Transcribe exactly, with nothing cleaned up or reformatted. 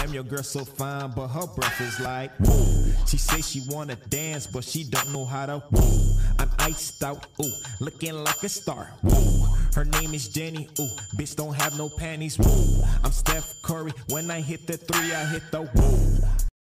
Damn, your girl so fine, but her breath is like whoa. She say she wanna dance, but she don't know how to whoa. I'm iced out, ooh, looking like a star, whoa. Her name is Jenny, ooh, bitch don't have no panties, whoa. I'm Steph Curry, when I hit the three, I hit the whoa.